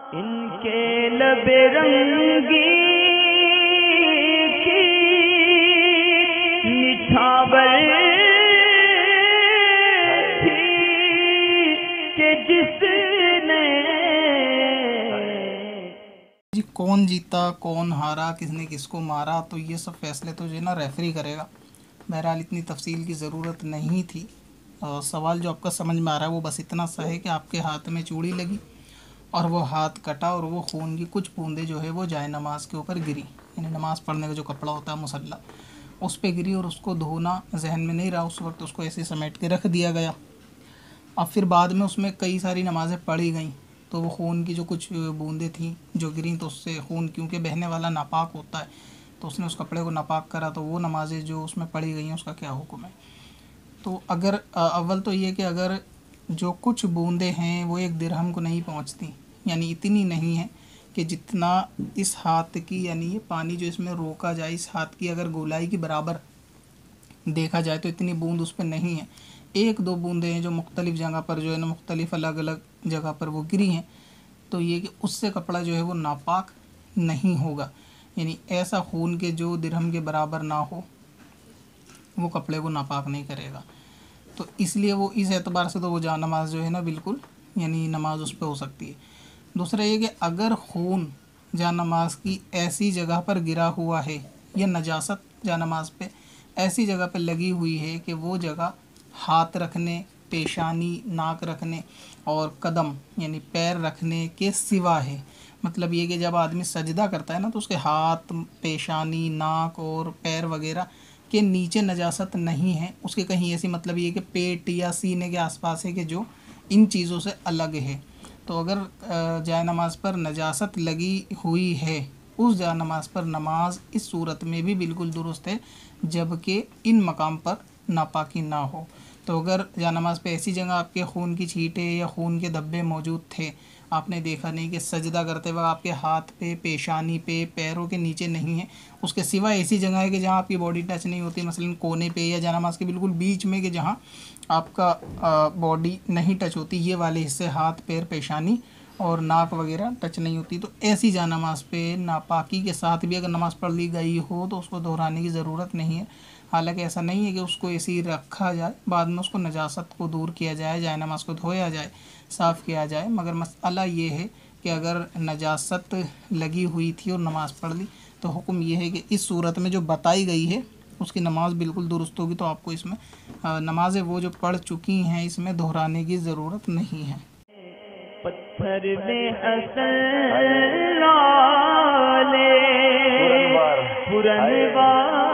इनके लबे रंगी की निछावर थी कि जिसने जी कौन जीता कौन हारा किसने किसको मारा, तो ये सब फैसले तो जो है ना रेफरी करेगा। बहरहाल इतनी तफसील की ज़रूरत नहीं थी। सवाल जो आपका समझ में आ रहा है वो बस इतना सा है कि आपके हाथ में चूड़ी लगी और वो हाथ कटा और वो खून की कुछ बूंदें जो है वो जाए नमाज के ऊपर गिरी, यानी नमाज़ पढ़ने का जो कपड़ा होता है मुसल्ला उस पे गिरी और उसको धोना जहन में नहीं रहा उस वक्त, उसको ऐसे समेट के रख दिया गया। अब फिर बाद में उसमें कई सारी नमाज़ें पढ़ी गई तो वो खून की जो कुछ बूंदें थी जो गिरी, तो उससे खून क्योंकि बहने वाला नापाक होता है तो उसने उस कपड़े को नापाक करा, तो वो नमाज़ें जो उसमें पढ़ी गई हैं उसका क्या हुक्म है। तो अगर अव्वल तो ये कि अगर जो कुछ बूंदें हैं वो एक दिरहम को नहीं पहुंचती, यानी इतनी नहीं है कि जितना इस हाथ की, यानी ये पानी जो इसमें रोका जाए इस हाथ की अगर गोलाई की बराबर देखा जाए तो इतनी बूंद उस पर नहीं है। एक दो बूंदें हैं जो मुख्तलिफ़ जगह पर जो है ना मुख्तलिफ़ अलग अलग जगह पर वो गिरी हैं, तो ये कि उससे कपड़ा जो है वो नापाक नहीं होगा, यानी ऐसा खून के जो दिरहम के बराबर ना हो वो कपड़े को नापाक नहीं करेगा। तो इसलिए वो इस एतबार से तो वो जा नमाज जो है ना बिल्कुल, यानी नमाज उस पर हो सकती है। दूसरा ये कि अगर खून जा नमाज की ऐसी जगह पर गिरा हुआ है या नजासत जा नमाज पे ऐसी जगह पर लगी हुई है कि वो जगह हाथ रखने, पेशानी, नाक रखने और कदम यानी पैर रखने के सिवा है, मतलब ये कि जब आदमी सजदा करता है ना तो उसके हाथ, पेशानी, नाक और पैर वगैरह के नीचे नजासत नहीं है उसके कहीं ऐसी, मतलब ये कि पेट या सीने के आसपास है कि जो इन चीज़ों से अलग है। तो अगर जाए नमाज पर नजासत लगी हुई है उस जाए नमाज पर नमाज इस सूरत में भी बिल्कुल दुरुस्त है जबकि इन मकाम पर नापाकी ना हो। तो अगर जा नमाज पे ऐसी जगह आपके खून की छींटे या खून के धब्बे मौजूद थे, आपने देखा नहीं कि सजदा करते वक्त आपके हाथ पे, पेशानी पे, पैरों के नीचे नहीं है, उसके सिवा ऐसी जगह है कि जहाँ आपकी बॉडी टच नहीं होती, मसलन कोने पे या जा नमाज के बिल्कुल बीच में कि जहाँ आपका बॉडी नहीं टच होती, ये वाले हिस्से हाथ, पैर, पेशानी और नाक वगैरह टच नहीं होती, तो ऐसी जा नमाज पे नापाकी के साथ भी अगर नमाज़ पढ़ ली गई हो तो उसको दोहराने की ज़रूरत नहीं है। हालांकि ऐसा नहीं है कि उसको ऐसे ही रखा जाए, बाद में उसको नजासत को दूर किया जाए, जाए नमाज को धोया जाए, साफ़ किया जाए, मगर मसला ये है कि अगर नजासत लगी हुई थी और नमाज़ पढ़ ली तो हुक्म ये है कि इस सूरत में जो बताई गई है उसकी नमाज बिल्कुल दुरुस्त होगी, तो आपको इसमें नमाज़ें वो जो पढ़ चुकी हैं इसमें दोहराने की ज़रूरत नहीं है। पत्थर में हसन लाले पुरनवार